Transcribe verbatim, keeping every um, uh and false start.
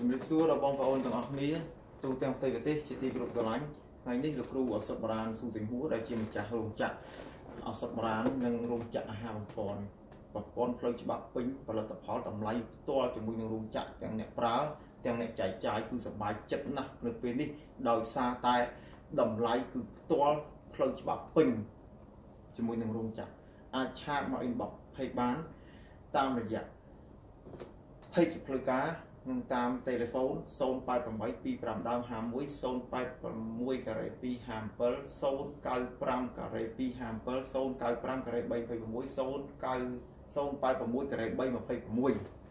ជំរាបសួរដល់បងប្អូនទាំងអស់គ្នាទូទាំងប្រទេសជាទីគោរពស្រឡាញ់ថ្ងៃនេះលោកគ្រូឱសថបុរាណស៊ូសិង្ហួរដែលជាម្ចាស់រោងចក្រឱសថបុរាណនិងរោងចក្រអាហារបំពន់ប្រព័ន្ធផ្លូវច្បាប់ពេញផលិតផលតម្លៃផ្ទាល់ជាមួយនឹងរោងចក្រទាំងអ្នកប្រើទាំងអ្នកចែកចាយគឺសប្បាយចិត្តណាស់នៅពេលនេះដោយសារតែតម្លៃគឺផ្ទាល់ផ្លូវច្បាប់ពេញជាមួយនឹងរោងចក្រអាចឆាតមក inbox ភ័យបានតាមរយៈភេកផ្លូវការនឹងតាម telephone ศูนย์ แปด แปด ពីរ ห้า ដើម ห้า មួយ ศูนย์ แปด หก ការ៉េ ពីរ ห้า เจ็ด ศูนย์ เก้า ห้า ការ៉េ ពីរ ห้า เจ็ด ศูนย์ เก้า ห้า ការ៉េ สาม ยี่สิบหก ศูนย์ เก้า ศูนย์ แปด หก ការ៉េ สาม ยี่สิบหก